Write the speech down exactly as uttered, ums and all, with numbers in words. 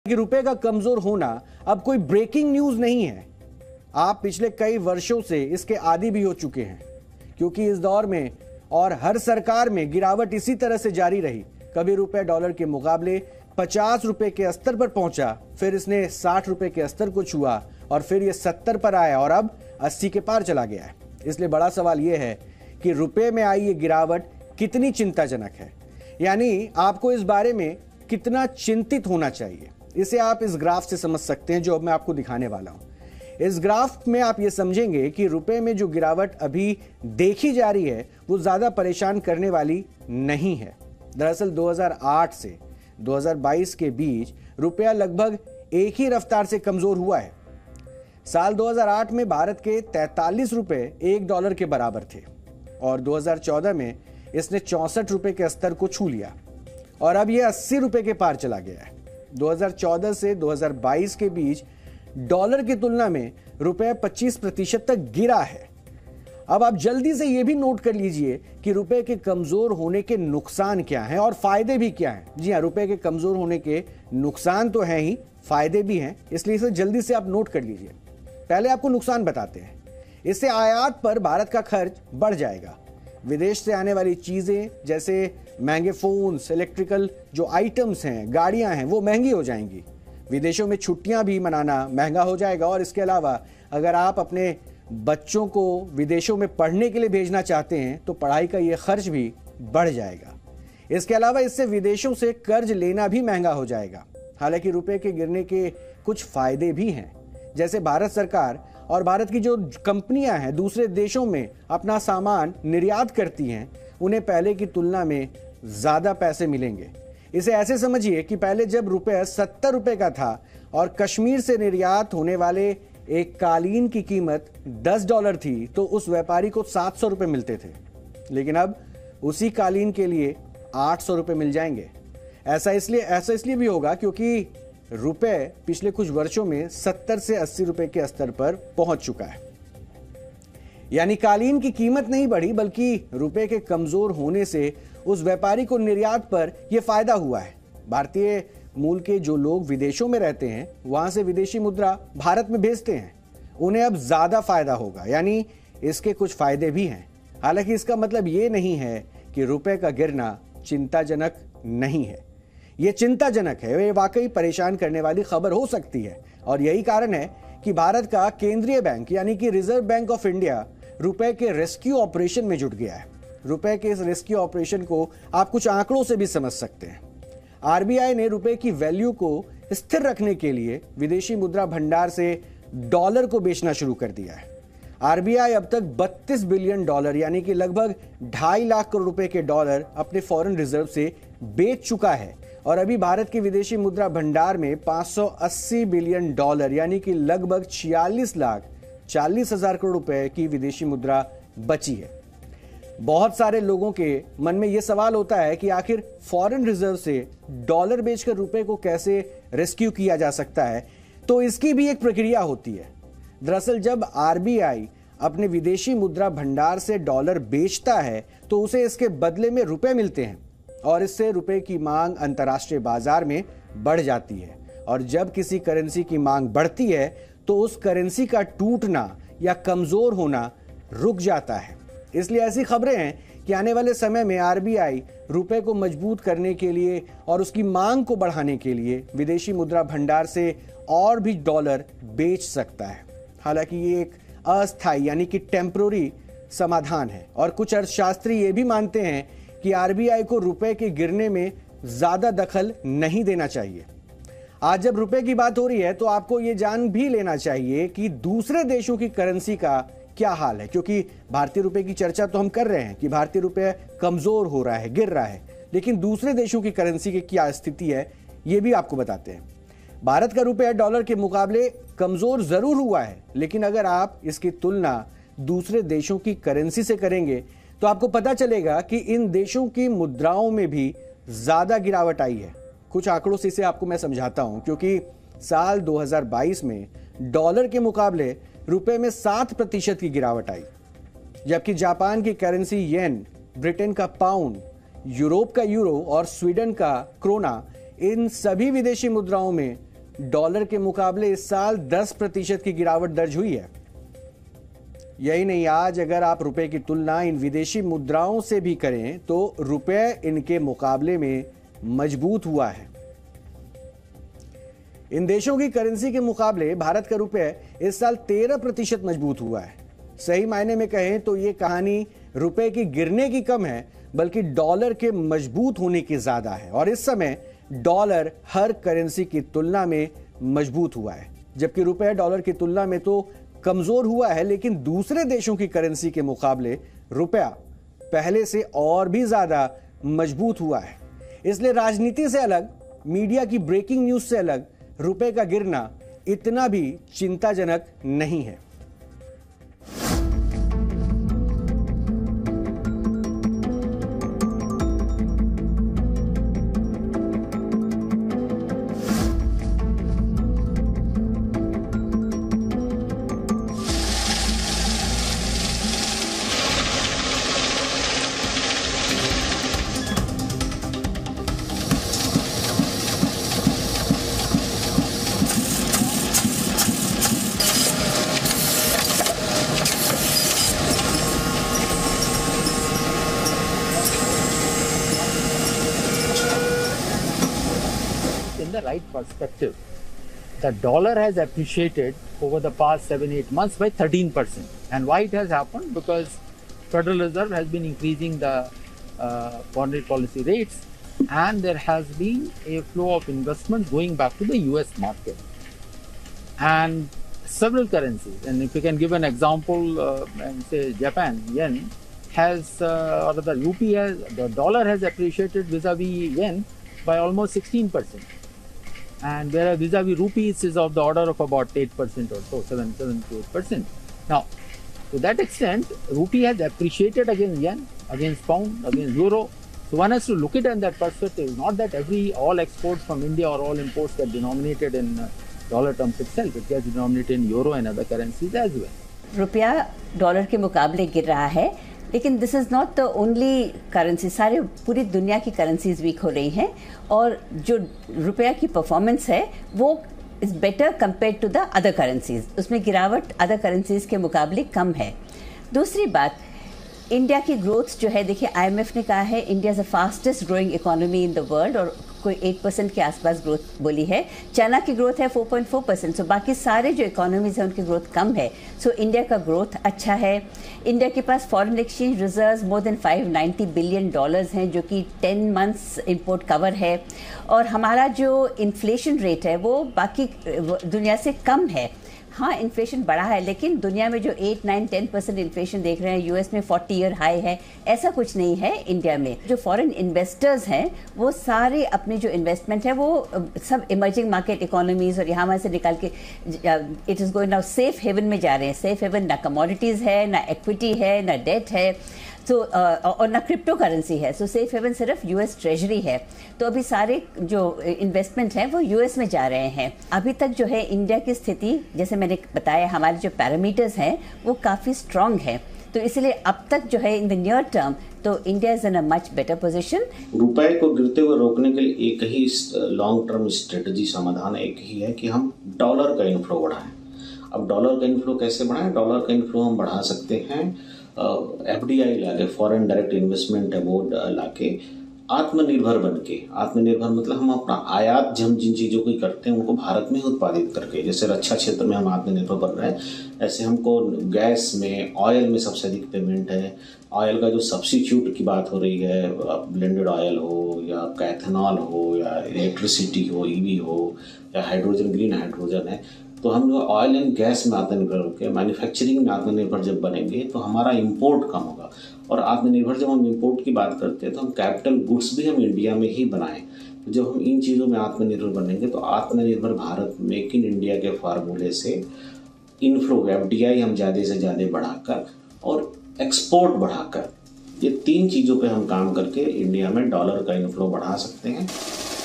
कि रुपए का कमजोर होना अब कोई ब्रेकिंग न्यूज नहीं है। आप पिछले कई वर्षों से इसके आदी भी हो चुके हैं, क्योंकि इस दौर में और हर सरकार में गिरावट इसी तरह से जारी रही। कभी रुपए डॉलर के मुकाबले पचास रुपए के स्तर पर पहुंचा, फिर इसने साठ रुपए के स्तर को छुआ और फिर ये सत्तर पर आया और अब अस्सी के पार चला गया है। इसलिए बड़ा सवाल यह है कि रुपए में आई ये गिरावट कितनी चिंताजनक है, यानी आपको इस बारे में कितना चिंतित होना चाहिए। इसे आप इस ग्राफ से समझ सकते हैं जो अब मैं आपको दिखाने वाला हूं। इस ग्राफ में आप ये समझेंगे कि रुपए में जो गिरावट अभी देखी जा रही है वो ज्यादा परेशान करने वाली नहीं है। दरअसल दो हज़ार आठ से दो हज़ार बाईस के बीच रुपया लगभग एक ही रफ्तार से कमजोर हुआ है। साल दो हज़ार आठ में भारत के तैंतालीस रुपए एक डॉलर के बराबर थे और दो हज़ार चौदह में इसने चौसठ रुपए के स्तर को छू लिया और अब यह अस्सी रुपए के पार चला गया है। दो हज़ार चौदह से दो हज़ार बाईस के बीच डॉलर की तुलना में रुपए पच्चीस प्रतिशत तक गिरा है। अब आप जल्दी से यह भी नोट कर लीजिए कि रुपए के कमजोर होने के नुकसान क्या हैं और फायदे भी क्या हैं। जी हां, रुपए के कमजोर होने के नुकसान तो हैं ही, फायदे भी हैं, इसलिए इसे जल्दी से आप नोट कर लीजिए। पहले आपको नुकसान बताते हैं। इससे आयात पर भारत का खर्च बढ़ जाएगा। विदेश से आने वाली चीजें जैसे महंगे फोन्स, इलेक्ट्रिकल जो आइटम्स हैं, गाड़ियां हैं, वो महंगी हो जाएंगी। विदेशों में छुट्टियां भी मनाना महंगा हो जाएगा और इसके अलावा अगर आप अपने बच्चों को विदेशों में पढ़ने के लिए भेजना चाहते हैं तो पढ़ाई का ये खर्च भी बढ़ जाएगा। इसके अलावा इससे विदेशों से कर्ज लेना भी महंगा हो जाएगा। हालांकि रुपए के गिरने के कुछ फायदे भी हैं, जैसे भारत सरकार और भारत की जो कंपनियां हैं दूसरे देशों में अपना सामान निर्यात करती हैं, उन्हें पहले की तुलना में ज्यादा पैसे मिलेंगे। इसे ऐसे समझिए कि पहले जब रुपए सत्तर रुपए का था और कश्मीर से निर्यात होने वाले एक कालीन की कीमत दस डॉलर थी तो उस व्यापारी को सात सौ रुपए मिलते थे, लेकिन अब उसी कालीन के लिए आठ सौ रुपए मिल जाएंगे। ऐसा इसलिए ऐसा इसलिए भी होगा क्योंकि रुपए पिछले कुछ वर्षों में सत्तर से अस्सी रुपए के स्तर पर पहुंच चुका है। यानी कालीन की कीमत नहीं बढ़ी, बल्कि रुपए के कमजोर होने से उस व्यापारी को निर्यात पर यह फायदा हुआ है। भारतीय मूल के जो लोग विदेशों में रहते हैं वहां से विदेशी मुद्रा भारत में भेजते हैं, उन्हें अब ज्यादा फायदा होगा, यानी इसके कुछ फायदे भी हैं। हालांकि इसका मतलब यह नहीं है कि रुपए का गिरना चिंताजनक नहीं है। यह चिंताजनक है, ये वाकई परेशान करने वाली खबर हो सकती है और यही कारण है कि भारत का केंद्रीय बैंक यानी कि रिजर्व बैंक ऑफ इंडिया रुपए के रेस्क्यू ऑपरेशन में जुट गया है। रुपए के इस रेस्क्यू ऑपरेशन को आप कुछ आंकड़ों से भी समझ सकते हैं। आरबीआई ने रुपए की वैल्यू को स्थिर रखने के लिए विदेशी मुद्रा भंडार से डॉलर को बेचना शुरू कर दिया है। आरबीआई अब तक बत्तीस बिलियन डॉलर यानी कि लगभग ढाई लाख करोड़ रुपए के डॉलर अपने फॉरेन रिजर्व से बेच चुका है और अभी भारत के विदेशी मुद्रा भंडार में पांच सौ अस्सी बिलियन डॉलर यानी कि लगभग छियालीस लाख चालीस हजार करोड़ रुपए की विदेशी मुद्रा बची है। बहुत सारे लोगों के मन में यह सवाल होता है कि आखिर फॉरेन रिजर्व से डॉलर बेचकर रुपए को कैसे रेस्क्यू किया जा सकता है। तो इसकी भी एक प्रक्रिया होती है। दरअसल जब आरबीआई अपने विदेशी मुद्रा भंडार से डॉलर बेचता है तो उसे इसके बदले में रुपए मिलते हैं और इससे रुपए की मांग अंतर्राष्ट्रीय बाजार में बढ़ जाती है और जब किसी करेंसी की मांग बढ़ती है तो उस करेंसी का टूटना या कमजोर होना रुक जाता है। इसलिए ऐसी खबरें हैं कि आने वाले समय में आरबीआई रुपए को मजबूत करने के लिए और उसकी मांग को बढ़ाने के लिए विदेशी मुद्रा भंडार से और भी डॉलर बेच सकता है। हालांकि ये एक अस्थायी यानी कि टेम्पररी समाधान है और कुछ अर्थशास्त्री ये भी मानते हैं कि आरबीआई को रुपए के गिरने में ज्यादा दखल नहीं देना चाहिए। आज जब रुपए की बात हो रही है तो आपको यह जान भी लेना चाहिए कि दूसरे देशों की करेंसी का क्या हाल है, क्योंकि भारतीय रुपए की चर्चा तो हम कर रहे हैं कि भारतीय रुपए कमजोर हो रहा है, गिर रहा है, लेकिन दूसरे देशों की करेंसी की क्या स्थिति है यह भी आपको बताते हैं। भारत का रुपया डॉलर के मुकाबले कमजोर जरूर हुआ है, लेकिन अगर आप इसकी तुलना दूसरे देशों की करेंसी से करेंगे तो आपको पता चलेगा कि इन देशों की मुद्राओं में भी ज्यादा गिरावट आई है। कुछ आंकड़ों से इसे आपको मैं समझाता हूं, क्योंकि साल दो हज़ार बाईस में डॉलर के मुकाबले रुपए में सात प्रतिशत की गिरावट आई, जबकि जापान की करेंसी येन, ब्रिटेन का पाउंड, यूरोप का यूरो और स्वीडन का क्रोना इन सभी विदेशी मुद्राओं में डॉलर के मुकाबले इस साल दस प्रतिशत की गिरावट दर्ज हुई है। यही नहीं, आज अगर आप रुपए की तुलना इन विदेशी मुद्राओं से भी करें तो रुपए इनके मुकाबले में मजबूत हुआ है। इन देशों की करेंसी के मुकाबले भारत का रुपए इस साल तेरह प्रतिशत मजबूत हुआ है। सही मायने में कहें तो यह कहानी रुपए की गिरने की कम है, बल्कि डॉलर के मजबूत होने की ज्यादा है। और इस समय डॉलर हर करेंसी की तुलना में मजबूत हुआ है, जबकि रुपए डॉलर की तुलना में तो कमजोर हुआ है, लेकिन दूसरे देशों की करेंसी के मुकाबले रुपया पहले से और भी ज्यादा मजबूत हुआ है। इसलिए राजनीति से अलग, मीडिया की ब्रेकिंग न्यूज से अलग रुपए का गिरना इतना भी चिंताजनक नहीं है। The right perspective, the dollar has appreciated over the past seven eight months by thirteen percent. And why it has happened? Because Federal Reserve has been increasing the uh, monetary policy rates, and there has been a flow of investments going back to the U S market. And several currencies, and if we can give an example, uh, and say Japan yen has, uh, or the rupee has, the dollar has appreciated vis-a-vis yen by almost sixteen percent. And whereas vis-a-vis rupees is of the order of about eight percent or so, seven, seven to eight percent. Now, to that extent, rupee has appreciated against yen, against pound, against euro. So one has to look at it in that perspective. Not that every all exports from India or all imports get denominated in uh, dollar terms itself. It gets denominated in euro and other currencies as well. रुपया dollar के मुकाबले गिर रहा है, लेकिन this is not the only currency. सारे पूरी दुनिया की करेंसीज वीक हो रही हैं और जो रुपया की परफॉर्मेंस है वो is better compare to the other currencies. उसमें गिरावट अदर करेंसीज के मुकाबले कम है। दूसरी बात, इंडिया की ग्रोथ जो है, देखिए आईएमएफ ने कहा है India is the fastest growing economy in the world और कोई एट परसेंट के आसपास ग्रोथ बोली है। चाइना की ग्रोथ है four point four percent. So बाकी सारे जो इकोनॉमीज हैं उनकी ग्रोथ कम है। सो so, इंडिया का ग्रोथ अच्छा है। इंडिया के पास foreign exchange reserves more than five ninety billion dollars हैं, जो कि टेन मंथ्स इंपोर्ट कवर है। और हमारा जो इन्फ्लेशन रेट है वो बाकी दुनिया से कम है। हाँ, इन्फ्लेशन बढ़ा है, लेकिन दुनिया में जो eight nine ten percent inflation देख रहे हैं, यूएस में फोर्टी ईयर हाई है, ऐसा कुछ नहीं है इंडिया में। जो फॉरेन इन्वेस्टर्स हैं वो सारे अपने जो इन्वेस्टमेंट है वो सब इमर्जिंग मार्केट इकोनॉमीज और यहाँ वहाँ से निकाल के it is going now safe haven में जा रहे हैं। सेफ हेवन ना कमोडिटीज़ है, ना इक्विटी है, ना डेट है, तो so, uh, और ना क्रिप्टो करेंसी है। सो सेफ हेवन सिर्फ यूएस ट्रेजरी है। तो अभी सारे जो इन्वेस्टमेंट हैं वो यूएस में जा रहे हैं। अभी तक जो है इंडिया की स्थिति, जैसे मैंने बताया, हमारे जो पैरामीटर्स हैं वो काफ़ी स्ट्रांग है। तो इसलिए अब तक जो है इन द नियर टर्म तो India is in a much better position. रुपए को गिरते हुए रोकने के लिए एक ही लॉन्ग टर्म स्ट्रेटजी समाधान एक ही है कि हम डॉलर का इनफ्लो बढ़ाएं। अब डॉलर का इनफ्लो कैसे बढ़ाएं? डॉलर का इनफ्लो हम बढ़ा सकते हैं एफ डी आई लाके, फॉरेन डायरेक्ट इन्वेस्टमेंट है वो लाके, आत्मनिर्भर बन के। आत्मनिर्भर मतलब हम अपना आयात हम जिन चीज़ों की करते हैं उनको भारत में ही उत्पादित करके, जैसे रक्षा क्षेत्र में हम आत्मनिर्भर बन रहे हैं, ऐसे हमको गैस में, ऑयल में सबसे अधिक पेमेंट है। ऑयल का जो सब्सिट्यूट की बात हो रही है, ब्लेंडेड ऑयल हो या आपका एथेनॉल हो या इलेक्ट्रिसिटी हो, ईवी हो या हाइड्रोजन, ग्रीन हाइड्रोजन है, तो हम जो ऑयल एंड गैस में आत्मनिर्भर होकर मैन्युफैक्चरिंग में आत्मनिर्भर जब बनेंगे तो हमारा इंपोर्ट कम होगा। और आत्मनिर्भर जब हम इंपोर्ट की बात करते हैं तो हम कैपिटल गुड्स भी हम इंडिया में ही बनाएं। तो जब हम इन चीज़ों में आत्मनिर्भर बनेंगे तो आत्मनिर्भर भारत, मेक इन इंडिया के फार्मूले से इनफ्लो, एफ डी आई हम ज़्यादा से ज़्यादा बढ़ाकर और एक्सपोर्ट बढ़ाकर, ये तीन चीज़ों पे हम काम करके इंडिया में डॉलर का इनफ्लो बढ़ा सकते हैं।